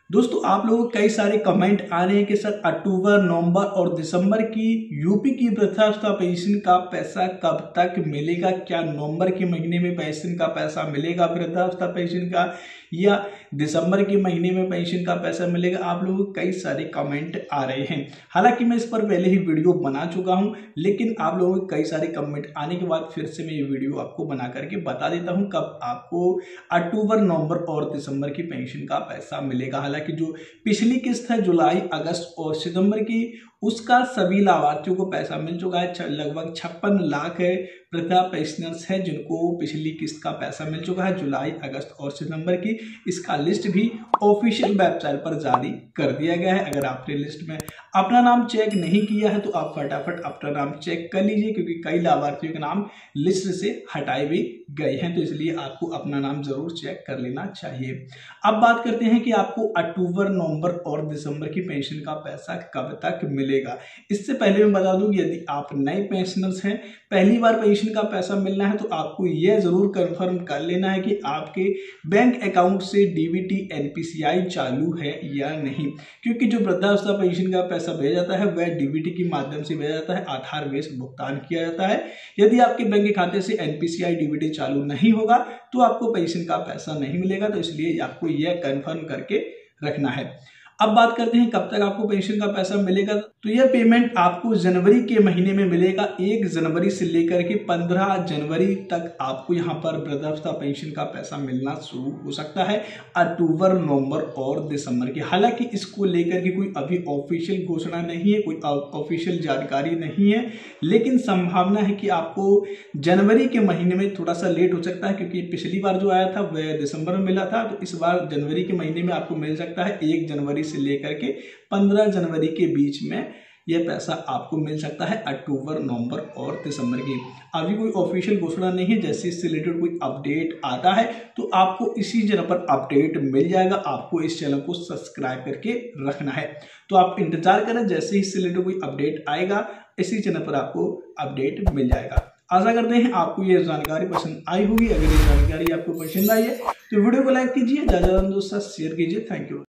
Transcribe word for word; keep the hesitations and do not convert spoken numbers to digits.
दोस्तों आप लोगों को कई सारे कमेंट आ रहे हैं कि सर अक्टूबर, नवंबर और दिसंबर की यूपी की वृद्धावस्था पेंशन का पैसा कब तक मिलेगा। क्या नवंबर के महीने में पेंशन का पैसा मिलेगा वृद्धावस्था पेंशन का, या दिसंबर के महीने में पेंशन का पैसा मिलेगा। आप लोगों को कई सारे कमेंट आ रहे हैं। हालांकि मैं इस पर पहले ही वीडियो बना चुका हूं, लेकिन आप लोगों के कई सारे कमेंट आने के बाद फिर से मैं ये वीडियो आपको बना करके बता देता हूं कब आपको अक्टूबर, नवंबर और दिसंबर की पेंशन का पैसा मिलेगा। हालांकि जो पिछली किस्त है जुलाई, अगस्त और सितंबर की, उसका सभी लाभार्थियों को पैसा मिल चुका है। लगभग छप्पन लाख है वृद्धा पेंशनर्स है जिनको पिछली किस्त का पैसा मिल चुका है जुलाई, अगस्त और सितंबर की। इसका लिस्ट भी ऑफिशियल वेबसाइट पर जारी कर दिया गया है। अगर आपने लिस्ट में अपना नाम चेक नहीं किया है तो आप फटाफट अपना नाम चेक कर लीजिए, क्योंकि कई लाभार्थियों के नाम लिस्ट से हटाए भी गए हैं, तो इसलिए आपको अपना नाम जरूर चेक कर लेना चाहिए। अब बात करते हैं कि आपको अक्टूबर, नवंबर और दिसंबर की पेंशन का पैसा कब तक मिलेगा। इससे पहले मैं बता दूं, यदि आप नए पेंशनर्स हैं, पहली बार पेंशन का पैसा मिलना है, तो आपको यह जरूर कंफर्म कर लेना है कि आपके बैंक अकाउंट से डीबीटी एनपीसीआई चालू है या नहीं, क्योंकि जो वृद्धावस्था पेंशन का पैसा भेजा जाता है वह डीबीटी के माध्यम से भेजा जाता है, आधार बेस्ड भुगतान किया जाता है। यदि आपके बैंक खाते से एनपीसीआई डीबीटी चालू नहीं होगा तो आपको पेंशन का पैसा नहीं मिलेगा, तो इसलिए आपको यह कंफर्म करके रखना है। अब बात करते हैं कब तक आपको पेंशन का पैसा मिलेगा। तो यह पेमेंट आपको जनवरी के महीने में मिलेगा। एक जनवरी से लेकर के पंद्रह जनवरी तक आपको यहाँ पर वृद्धावस्था पेंशन का पैसा मिलना शुरू हो सकता है, अक्टूबर, नवंबर और दिसंबर की। हालांकि इसको लेकर के कोई अभी ऑफिशियल घोषणा नहीं है, कोई ऑफिशियल जानकारी नहीं है, लेकिन संभावना है कि आपको जनवरी के महीने में थोड़ा सा लेट हो सकता है, क्योंकि पिछली बार जो आया था वह दिसंबर में मिला था, तो इस बार जनवरी के महीने में आपको मिल सकता है। एक जनवरी से लेकर के पंद्रह जनवरी के बीच में यह पैसा आपको मिल सकता है, अक्टूबर, नवंबर और दिसंबर की। अभी कोई ऑफिशियल घोषणा नहीं है। जैसे इससे रिलेटेड कोई अपडेट आता है तो आपको इसी चैनल पर अपडेट मिल जाएगा। आपको इस चैनल को सब्सक्राइब करके रखना है, तो आप इंतजार करें। जैसे ही इससे रिलेटेड कोई अपडेट आएगा इसी चैनल पर आपको अपडेट मिल जाएगा। आशा करते हैं आपको ये जानकारी पसंद आई होगी। अगर ये जानकारी आपको पसंद आई है तो वीडियो को लाइक कीजिए, ज्यादा से ज्यादा दोस्तों शेयर कीजिए। Thank you.